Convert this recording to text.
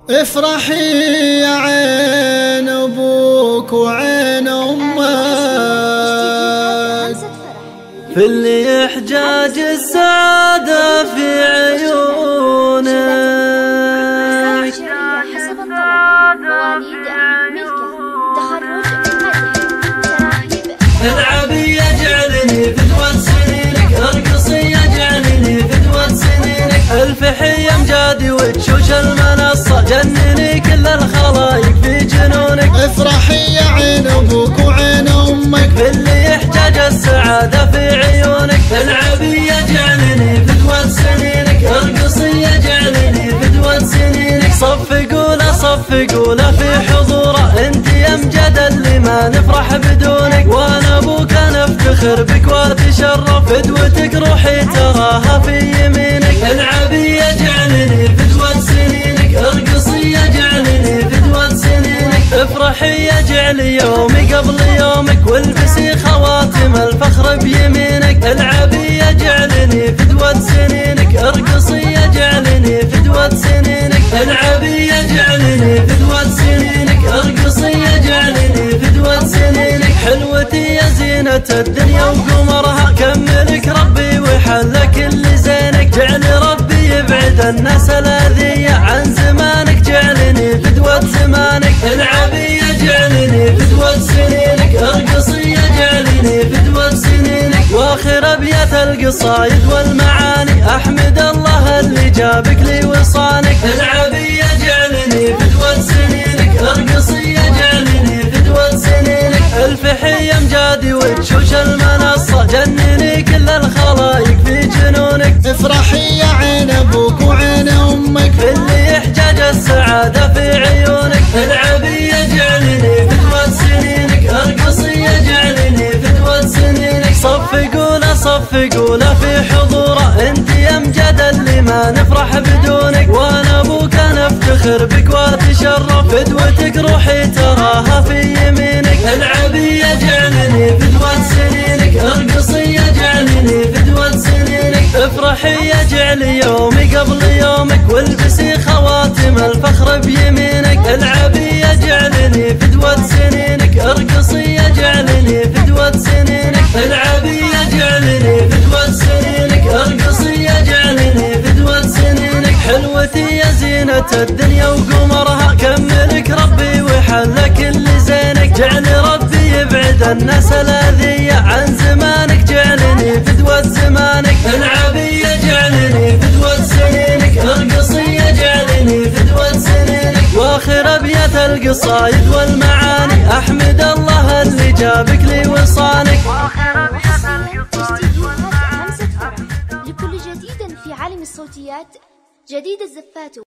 افرحي يا عين ابوك وعين امك في اللي احجاج السعادة في عيونك. العبي يجعلني فدوة سنينك، ارقصي يجعلني فدوة سنينك. الفحي امجادي وتشوش المنصة، جنني كل الخلايق في جنونك. افرحي يا عين ابوك وعين امك في اللي يحتاج السعادة في عيونك. العبي يجعلني فدوة سنينك، ارقصي يجعلني فدوة سنينك. صفقوله في حضوره، انت امجد اللي ما نفرح بدونك. وانا ابوك نفتخر بك واتشرف، فدوتك روحي تراها في يمينك. العبي يجعلني فدوة سنينك، ارقصي يجعلني فدوة سنينك. افرحي يجعل يومي قبل يومك، والبسي خواتم الفخر بيمينك. العبي يجعلني فدوة سنينك، ارقصي يجعلني فدوة سنينك. العبي يجعلني فدوة سنينك، ارقصي يجعلني فدوة سنينك. حلوتي يا زينة الدنيا وقمرها، كملك ربي وحلك اللي زينك. جعل ربي يبعد الناس الاذية عن زمانك، جعلني فدوة زمانك. العبي يجعلني فدوة سنينك، ارقصي يجعلني فدوة سنينك. واخر ابيات القصايد والمعاني، احمد الله اللي جابك لي وصانك. العبي يجعلني فدوة سنينك، ارقصي يجعلني فدوة سنينك. الفحي امجادي وتشوش المنصة، جنني كل الخلايق في جنونك. افرحي يا عين ابوك وعين امك في اللي يحتاج السعادة في عيونك. العبي يجعلني فدوة سنينك، ارقصي يجعلني فدوة سنينك. صفقوله في حضوره، انت امجد اللي ما نفرح بدونك. وانا ابوك نفتخر بك واتشرف، فدوتك روحي تراها في يمينك. العبي يجعلني فدوة سنينك، ارقصي يجعلني فدوة سنينك. افرحي يجعل يومي قبل يومك، والبسي خواتم الفخر بيمينك. العبي يجعلني فدوة سنينك، ارقصي يجعلني فدوة سنينك. العبي يجعلني فدوة سنينك، ارقصي يجعلني فدوة سنينك. حلوتي يا زينة الدنيا وقمرها، كملك ربي وحلك اللي زينك. جعل ربي يبعد الناس الاذية عن زمانك، جعلني فدوة زمانك. العبي يجعلني فدوة سنينك، ارقصي يجعلني فدوة سنينك. واخر ابيات القصايد والمعاني، احمد الله اللي جابك لي وصانك. لكل جديد في عالم الصوتيات، جديد الزفات.